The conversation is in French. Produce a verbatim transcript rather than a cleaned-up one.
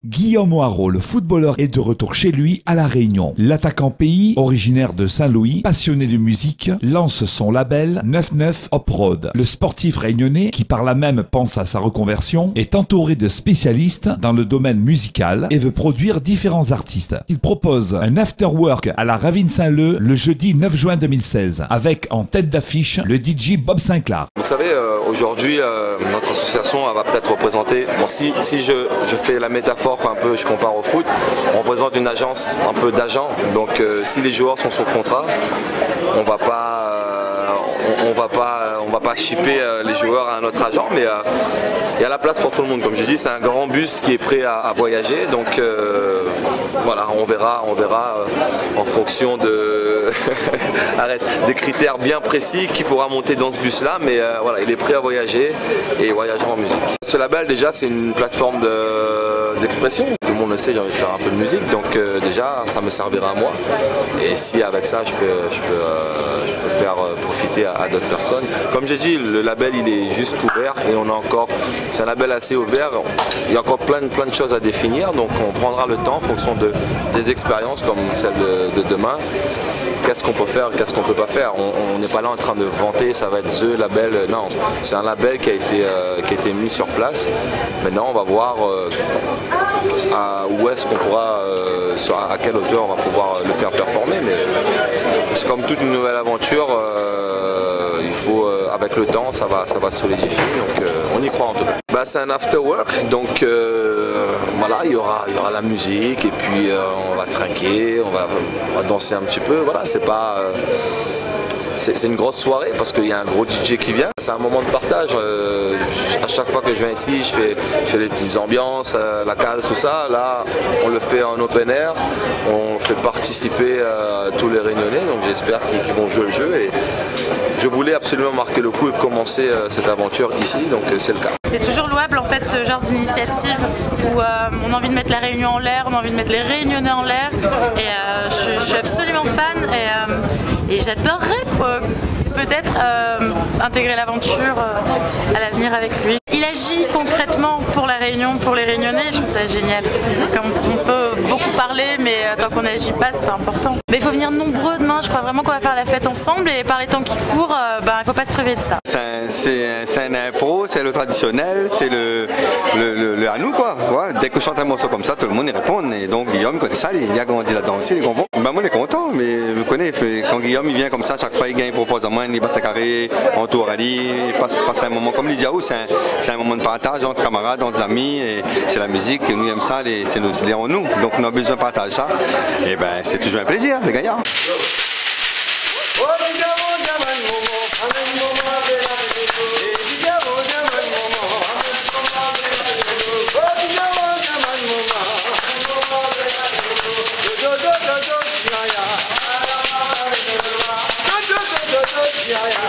Guillaume Hoarau, le footballeur, est de retour chez lui à La Réunion. L'attaquant pays, originaire de Saint-Louis, passionné de musique, lance son label neuf neuf Uproad. Le sportif réunionnais, qui par là même pense à sa reconversion, est entouré de spécialistes dans le domaine musical et veut produire différents artistes. Il propose un afterwork à la Ravine Saint-Leu le jeudi neuf juin deux mille seize, avec en tête d'affiche le D J Bob Sinclair. Vous savez, euh, aujourd'hui, euh, notre association elle va peut-être représenter, bon, si, si je, je fais la métaphore un peu, je compare au foot, on représente une agence un peu d'agents, donc euh, si les joueurs sont sous contrat, on va pas, euh, on, on va pas, on va pas shipper euh, les joueurs à un autre agent, mais euh, il y a la place pour tout le monde. Comme je dis, c'est un grand bus qui est prêt à, à voyager, donc euh, voilà, on verra, on verra euh, en fonction de arrête, des critères bien précis qui pourra monter dans ce bus-là, mais euh, voilà, il est prêt à voyager et voyagera en musique. Ce label, déjà, c'est une plateforme de, d'expression. Tout le monde le sait, j'ai envie de faire un peu de musique, donc euh, déjà, ça me servira à moi. Et si avec ça, je peux, je peux, euh, je peux faire profiter à, à d'autres personnes. Comme j'ai dit, le label, il est juste ouvert et on a encore, c'est un label assez ouvert. Il y a encore plein, plein de choses à définir, donc on prendra le temps en fonction de, des expériences comme celle de, de demain. Qu'est-ce qu'on peut faire, qu'est-ce qu'on peut pas faire. On n'est pas là en train de vanter, ça va être The Label. Non, c'est un label qui a été, euh, qui a été mis sur place. Maintenant, on va voir euh, à, où est-ce qu'on pourra, euh, sur, à quelle hauteur on va pouvoir le faire performer. Mais c'est comme toute une nouvelle aventure, euh, il faut, euh, avec le temps, ça va, ça va se solidifier. Donc, euh, on y croit en tout cas. Bah, c'est un after work, donc euh, voilà, il y aura, il y aura la musique et puis euh, on va trinquer, on va, on va danser un petit peu. Voilà, c'est pas, euh, c'est une grosse soirée parce qu'il y a un gros D J qui vient. C'est un moment de partage. Euh, à chaque fois que je viens ici, je fais, je fais des petites ambiances, euh, la case, tout ça. Là, on le fait en open air, on fait participer euh, tous les Réunionnais, donc j'espère qu'ils qu'ils vont jouer le jeu. Et je voulais absolument marquer le coup et commencer euh, cette aventure ici, donc euh, c'est le cas. C'est toujours louable en fait ce genre d'initiative où euh, on a envie de mettre la Réunion en l'air, on a envie de mettre les Réunionnais en l'air et euh, je, je suis absolument fan et, euh, et j'adorerais euh, peut-être euh, intégrer l'aventure euh, à l'avenir avec lui. Il agit concrètement pour la Réunion, pour les Réunionnais, je trouve ça génial. Parce qu'on peut beaucoup parler, mais tant qu'on n'agit pas, c'est pas important. Mais il faut venir nombreux demain, je crois vraiment qu'on va faire la fête ensemble et par les temps qui courent, euh, ben, il ne faut pas se priver de ça. C'est un impro, c'est le traditionnel, c'est le, le, le, le à nous quoi. Ouais, dès que je chante un morceau comme ça, tout le monde y répond. Et donc Guillaume connaît ça, il a grandi là-dedans aussi, il est bon. Ben, moi, il est content, mais vous connaissez, quand Guillaume il vient comme ça, chaque fois il gagne, il propose à moi, il bat à carré, on tourne à lui, il passe, passe un moment comme l'Idiaou, c'est un, un moment de partage entre camarades, entre amis, et c'est la musique, et nous aimons ça, c'est nous, en nous, donc on a besoin de partager ça, et ben c'est toujours un plaisir, les gagnants. Yeah, yeah.